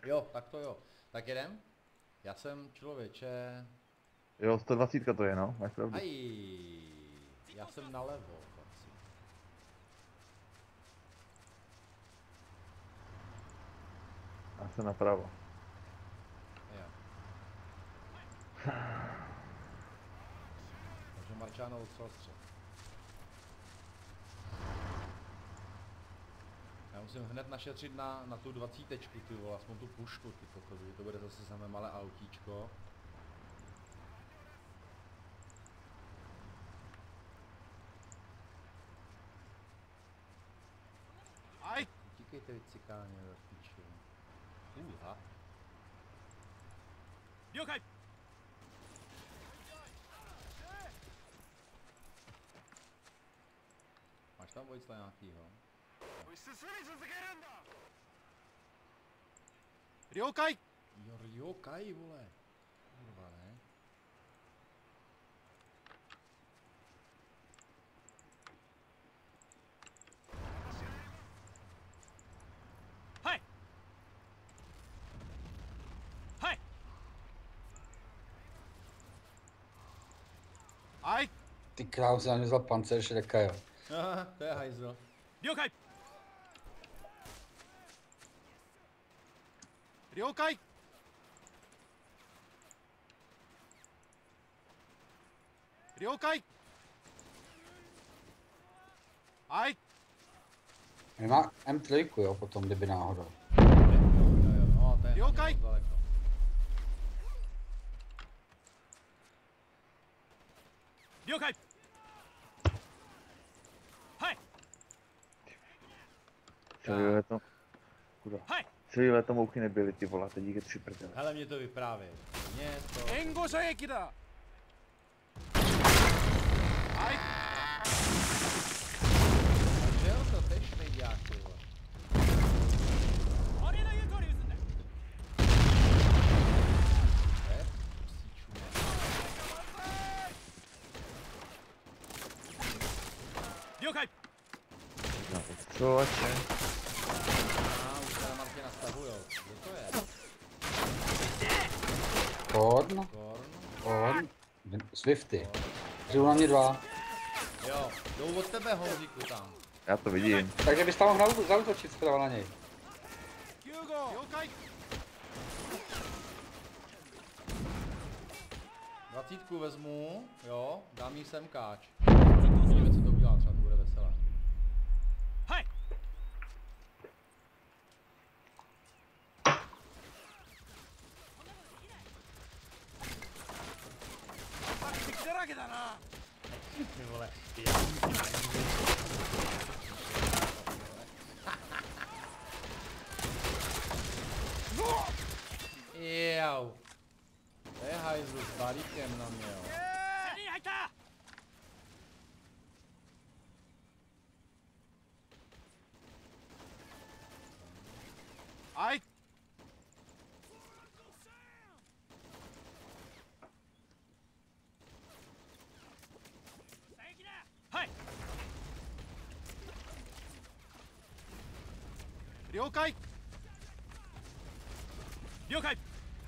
Jo, tak to jo. Tak jedem? Já jsem člověče... Jo, 120 to je, no, máš pravdu. Aj, já jsem nalevo, chlapci. Já jsem napravo. Jo. Takže Marčáno odstřel. Já musím hned našetřit na tu 20, ty vole, aspoň tu pušku, ty kokos, to bude zase samé malé autíčko. Aj! Utíkejte vy cikáně ve píči. Ha. 了解 Máš tam vojcla nějakýho? 進み続けるんだ了解 Jo, kaj, vole. Kurva, ne? Hej! Hej! Aj! Ty krávo, si nevzal pancer Shreka, jo. Aha, to je hajzl. 了解了解 了解 Aj! Nemá M3, jo, potom, kdyby náhodou. Jo, no, to je Jo, moc kaj. daleko. 了解 Hej! Celý leto... Kurva. Hej! Celý leto mouchy nebyly, ty vole, teď je 3 prdele. Hele, mě to vyprávěj. Mě to... 援護射撃だはい Takže jo, to tež nejdělá, ty vole. 俺の言う通り撃つんだ To je psíčů, ne? 了解 No, odstřelovače. Už se na Martina stavujou. Kdo to je? Korn, Korn? Korn, Swifty. Řivu na mě 2. Jo, jdou od tebe, Honzíku, tam. Já to vidím. Takže bys tam mohl zautočit zprava na něj. 9号了解 20 vezmu, jo, dám jí sem káč. Uvidíme, co to udělá, třeba to bude veselé. はい 敵だらけだな Ty vole, Jau. To je hajzl s balíkem na mě, jo. 手に入った はい はい了解了解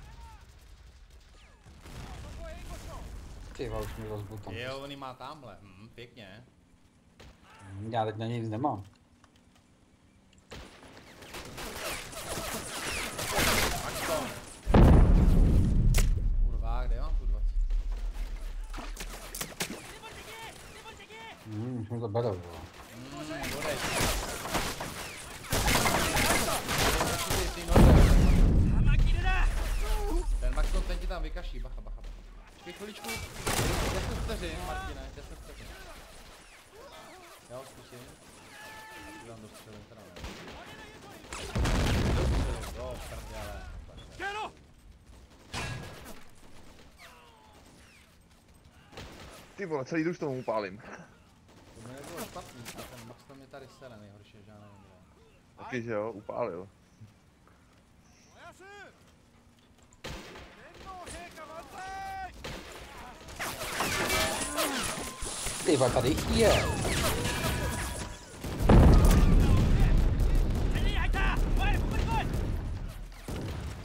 Ty vole, už mi rozbil tam. Jo, on ji má tamhle, pěkně. Já teď na něj nic nemám. Ať to. Kurva, kde mám tu 20? Už mi to berou, jo. Bodej. Ten Maxon, ten ti tam vykaší, bacha, bacha, bacha. Počkej chviličku, 10 vteřin, Martine, 10 vteřin. Já ho zkusím. Já ti dám dostřelím, teda ne. Dostřelím, jo, prdele. Kero! Ty vole, celý druž tomu upálím. To by nebylo špatný, ten Max to mě tady sere nejhorší, že já nevím, kde. Taky, že jo, upálil. おやす天皇陛下万歳 Ty vole, tady je. 手に入ったおいここに来い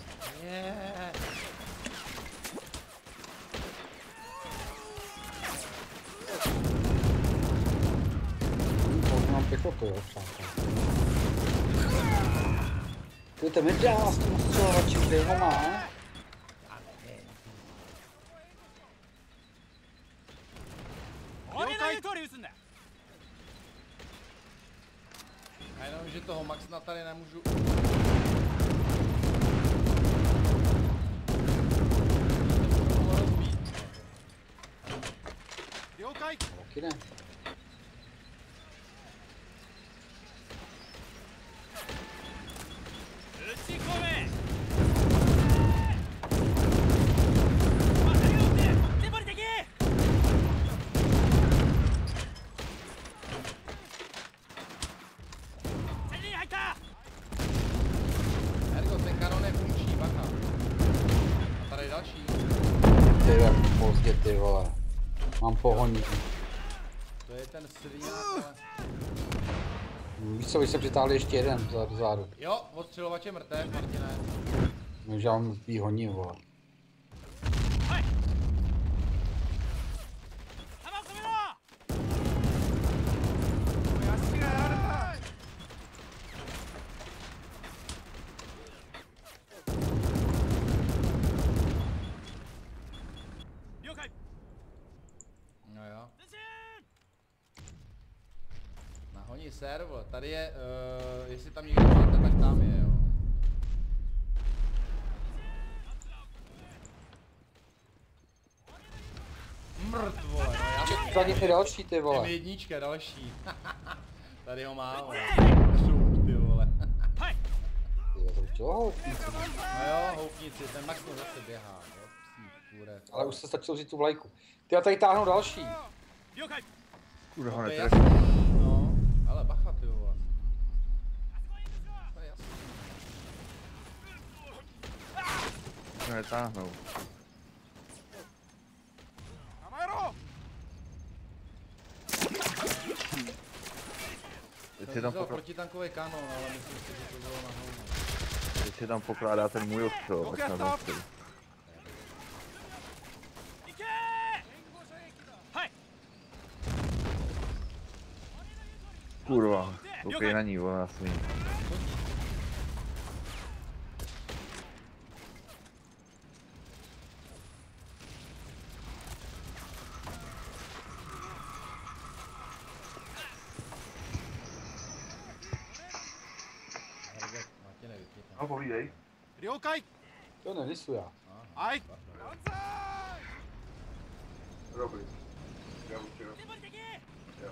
jako jo, přátelé. Ty to mi dá s tím střelovačem, kde ho má? A jenom, že toho Maxna tady nemůžu... Taky ne. Ergo, ten kanon je funkční, bacha. A tady další. Ty jak pozdě, ty vole. Mám pohoní. To je ten sviňák, ale... Víš co, vy se přitáhli ještě jeden vzadu. Jo, odstřelovač je mrtev, Martine. No, že mám výhoní, vole. No jo. Nahoní servo, tady je, jestli tam někdo máte, tak tam je, jo. Mrtvole, no já bych... Za nich je další, ty vole. M1, další. Tady ho má, vole. Šup, ty vole. Ty, to chtělo houpníci. No jo, houpníci, ten Maxno zase běhá, jo. Psí, kůre. Ale už se stačilo vzít tu vlajku. Ty, a tady táhnou další. Kurva, To je netrefím. jasný, no. Ale bacha, ty vole. To je jasný. To netáhnou. Teď si tam, Protitankový kanon, ale myslím si, že to bylo na hovno. teď si tam pokládá ten můj ostřel, tak na tom stojí. Kurva, koukej na ní, ona svý. Martine, vypni tam. No povídej. 了解 To nelisu já. Aha, はい bacha. Dobrý. Já určitě. Jo.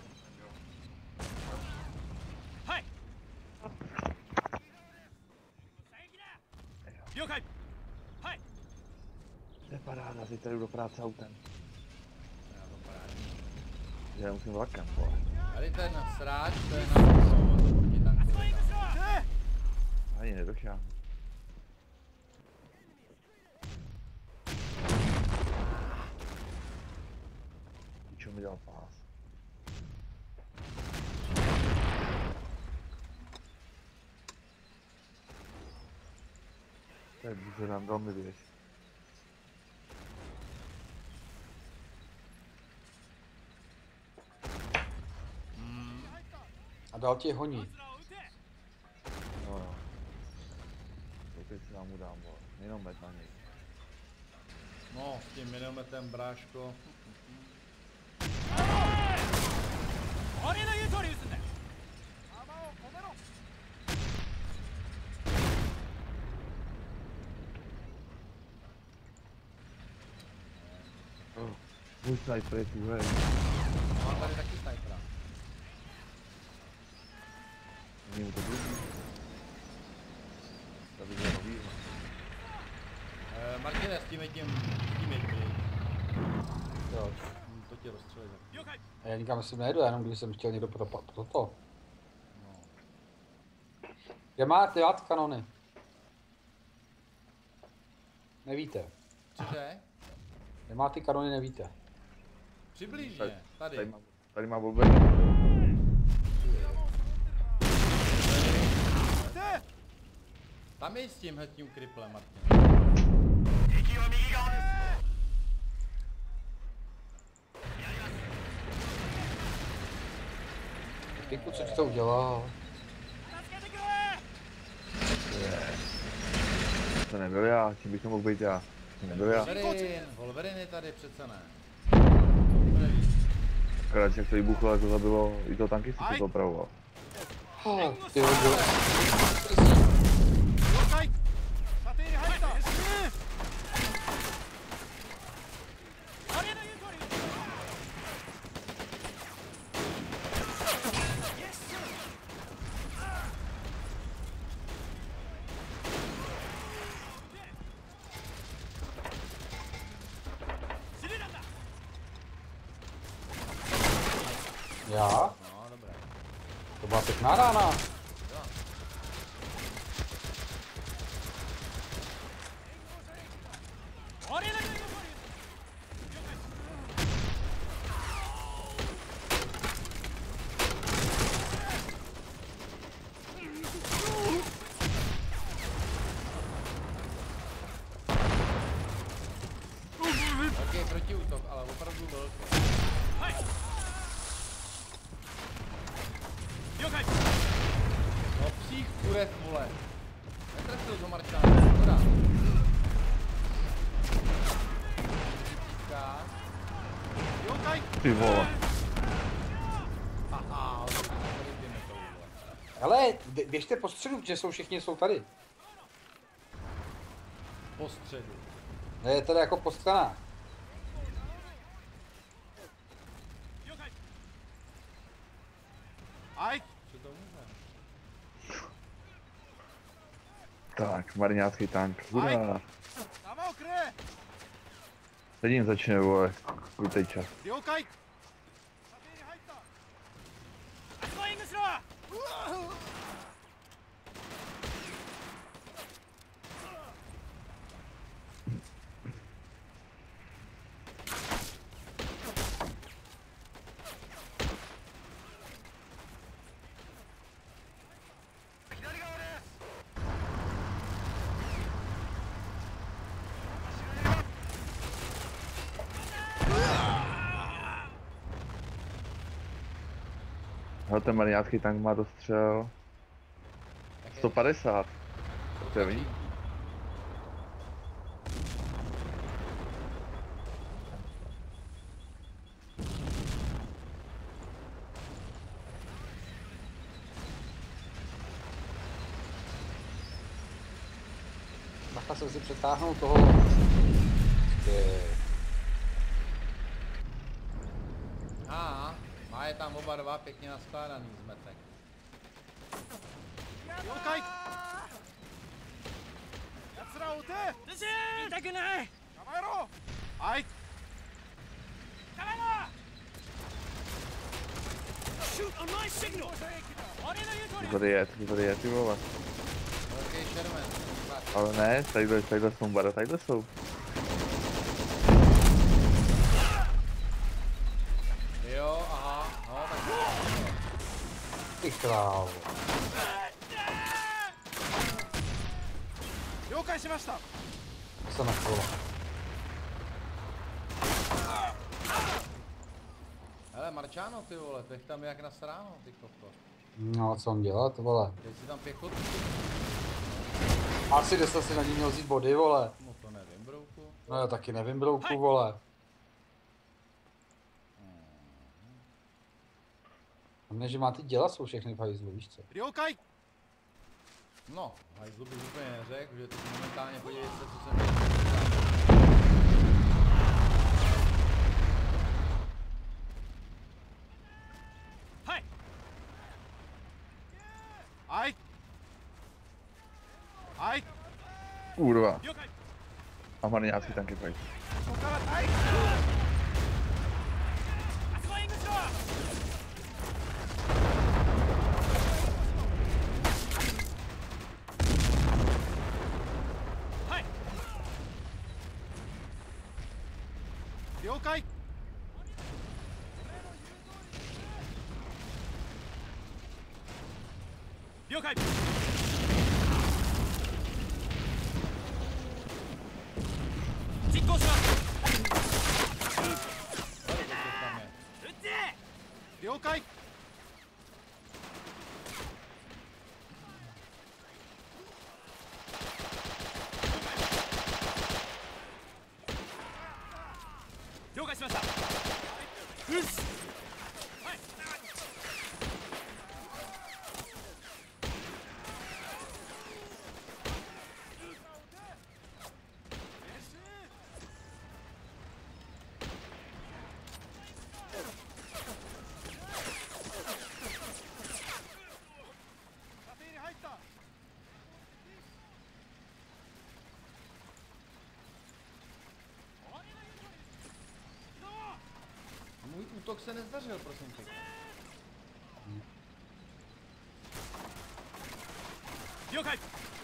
了解 To je paráda, teď tady jdu do práce autem. Já to parádní. Já musím vlakem, vole. Tady ten sráč, to je na protitankový kanon. Ani nedošáhnu. Čo mi dal pás? Tak se nám dal mi věc. A dál tě honí. No jo. Teď si nám udám, vole. Jenom met na něj. No, s tím minometem, bráško. 俺の言う通り撃つんだよ Můj sniper je tu, hej. Mám tady taky snipera. Není mu to blbý. Tady je nový. Martine, s tím je Jo. to tě rozstřelí. 了解 A já nikam si nejedu, jenom když jsem chtěl někdo pro to. No. Kde máte dělat kanony? Nevíte. Cože? Kde má ty kanony, nevíte. Přibližně, tady. Tady má blbý. Tam je s tím kriplem, Martin. 敵は右側です Ne, Piku, co ti to udělal? 助けてくれ To nebyl já, tím bych to mohl být já. To nebyl já. Wolverine je tady přece ne. Akorát, jak to vybuchlo, jak to zabilo, i to tanky si to opravoval. Ty jo, jo. 了解射程に入ったあれの言う通りスリランだ Já? No, dobré. To byla pěkná rána. Jo. 俺の言う通り Ok, protiútok, ale opravdu velký. はい了解 No psích kuret, vole. Netrefil to Marčána, škoda. Psíčka. 了解 Ty vole. Haha, tady jdeme to, vole. Hele, běžte po středu, protože všichni jsou tady. Po středu. Je tady jako po stranách. 了解はい Co to může? Tak, mariňácký tank. Hurá. 弾をくれ Teď jim začne, vole, krutej čas. 了解射程に入ったスコイングしろ Hele, ten mariňácký tank má dostřel Jaký? 150. To je víc. Bacha jsem si přetáhnul toho. Má je tam oba dva pěkně naskládaný zmetek. 了解奴らを撃て痛くない構えろはい構えろ Shoot on my signal 俺の言う通り To tady je, ty vole. Velký šermen. Tak. Ale ne, tadyhle jsou bada, tadyhle jsou. Jo, aha, no tak. Ty krávo. 了解しました To se nechtělo. Hele, Marčáno, ty vole, teď tam jak nasráno, ty kokos. No, co mám dělat, vole. Teď si tam pěchotu. Asi 10 si na ní měl vzít body, vole. No to nevím, brouku. No já taky nevím, brouku, vole. Hlavně, že má ty děla jsou všechny v hajzlu, víš co? 了解 No, hajzlu bych úplně neřekl, že teď momentálně podívej se, co jsem dělal. はいはいはい Kurva. 了解 A mariňácký tank je pojď. ここからはいスコイングしろ はい了解了解実行します Tady to tam je. 撃って了解しました。うっす。 Můj útok se nezdařil, prosím tě. Dělkaj!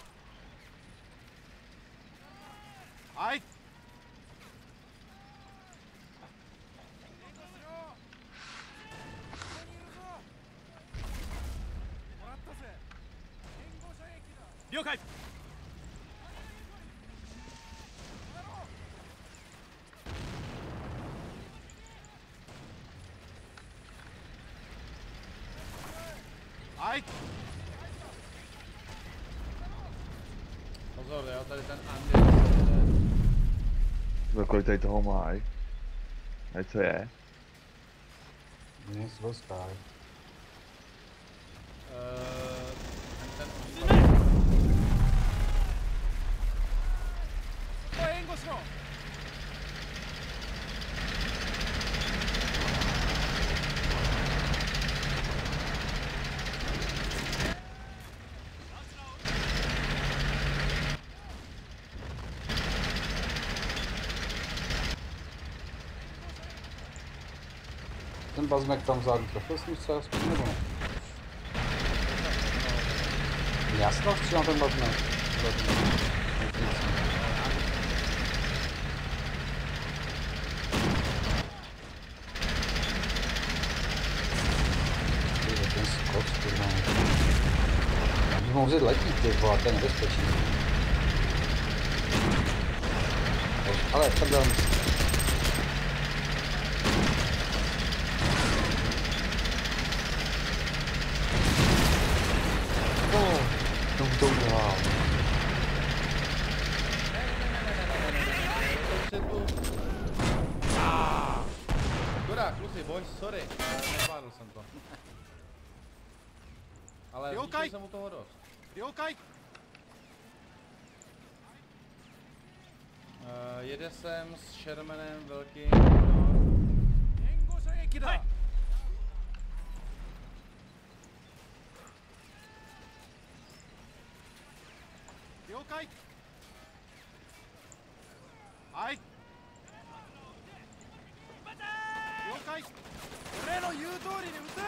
Aj! Dělkaj! Aj! Pozor, jo, tady ten Andy. Kolik tady toho máš? A co je? Nic rozkáj. Ten To je Ingo Snow! Ten bazmek tam vzadu trefil jsem se aspoň nebo ne? Já si tam střílám ten bazmek. Ten skok, kurva. Já bych mohl vzít letí, ty vole, to je nebezpečný. Ale takhle to udělal. Akorát, kluci, boj, sorry. Nezvládl jsem to. Ale Dělkaj. zvýšil jsem u toho dost. Dělkaj! Jede sem s Shermanem velkým. Ingo Saekida! Dělkaj! Aj! Dělkaj!俺の言う通りに撃て！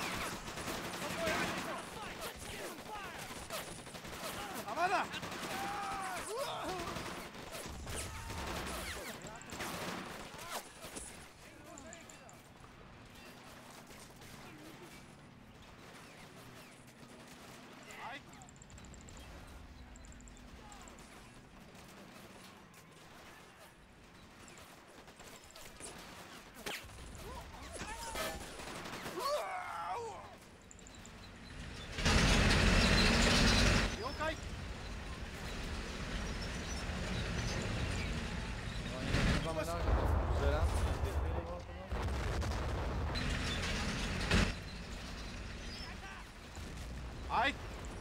弾だ！Aj!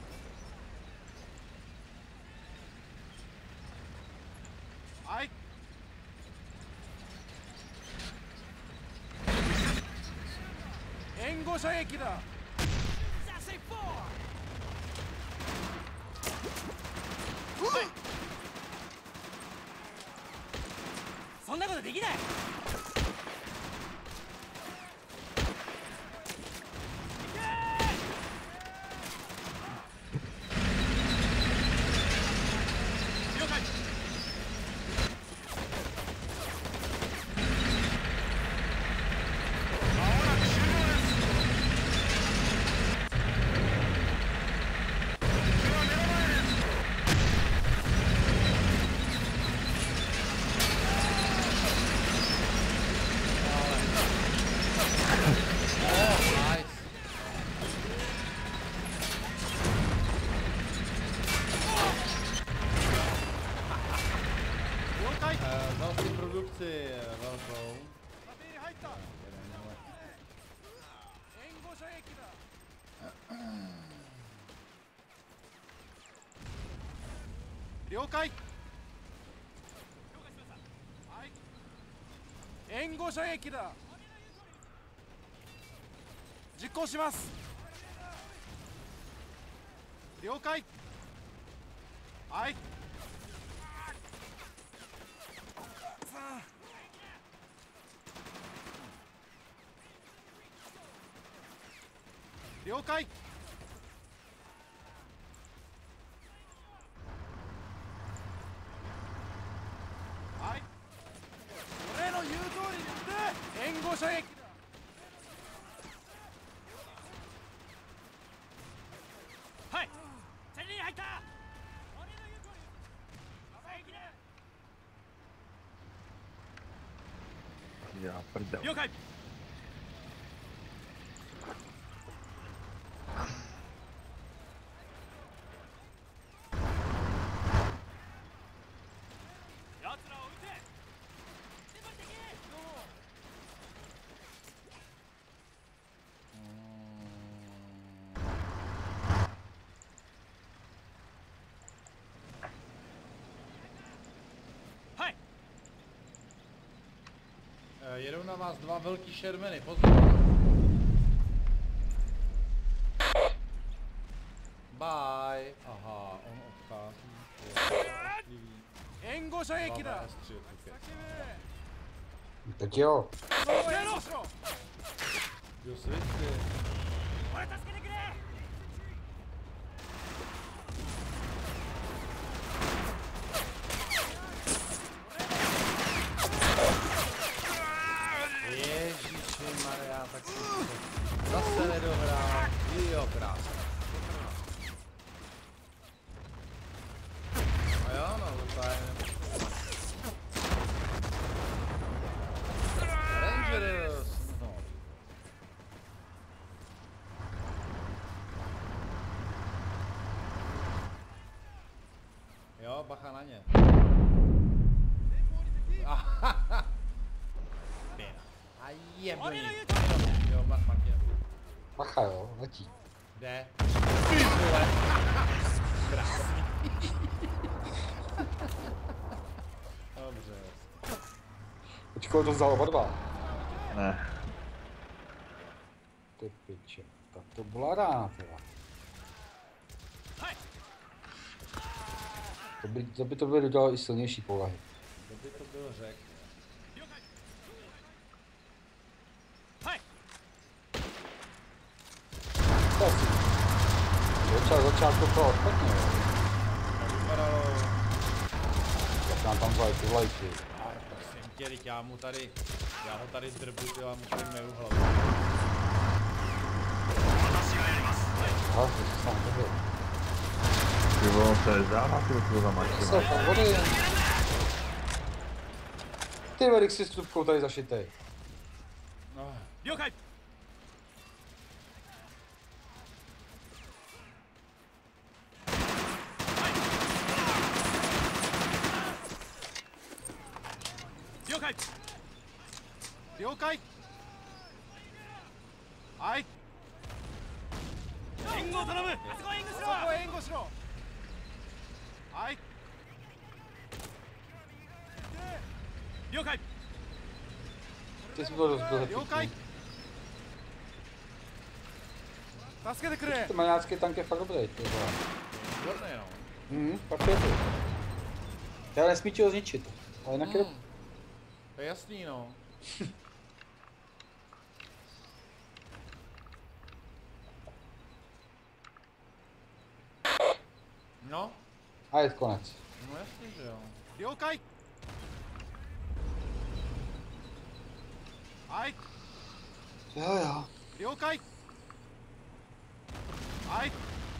Aj!援護射撃だ。そんなことできない。 Vzal si produkci velkou. 援護射撃だ。了解。はい。援護射撃だ。実行します。了解。はい。さあ。了解。はい。俺の言う通りに撃て。援護射撃だ。はい。チェリー入った。俺の言う通り。射撃で。 やっぱりだよ。 了解。 Jedou na vás dva velký šermeny, pozor. Bye. Aha, on odchází. Engo射撃だ。 Tak jo. Jo, světě. Ježišimarja, tak si to zase nedohrál. Jo, krásně. A jo, no, zatájeme. Rangers! No. Jo, bacha na ně. A je do ní. Jo, Martin. Bacha jo, letí. Jde. Ty vole. Krásný. Dobře. Počkej, to vzal oba dva. Ne. Ty piče, tak to byla rána teda. To by to bylo dodělalo i silnější povahy. To by to byl řek. Začátku to odpadne, jo. To vypadalo. Tak nám tam vzali ty vlajky. Prosím tě, teď já ho tady drbu, ty vám musím mého hlavu. Aha, to se sám nebyl. Ty vole, to je záhlasy, to za mačky. Se, tam vody. Ty vedik si s trubkou tady zašitej. No. 了解。了解。了解。はい。援護を頼む。あそこ援護しろ。そこ援護しろ。はい。了解。 Ty jsi byl rozbil. 了解。助けてくれ。 Ty maňácký tank je fakt dobrý, ty vole. Výborný, no. Pak je to. Já nesmí ti ho zničit, ale jinak je To je jasný, no. No, a je konec. no jasný, že jo. 了解。はい。 Jo, jo. 了解。はい。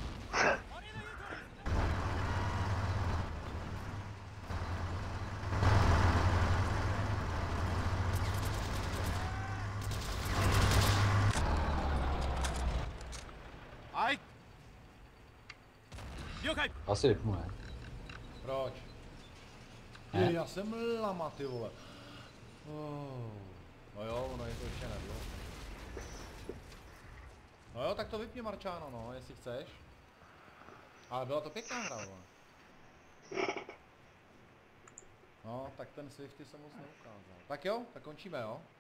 はい。了解。 Asi vypnu, ne? Proč? Ne. Je, já jsem lama, ty vole. Oh. No jo, ono je to ještě nebylo. No jo, tak to vypni Marčáno, no, jestli chceš. Ale byla to pěkná hra, vole. No, tak ten Swifty se moc neukázal. Tak jo, tak končíme, jo.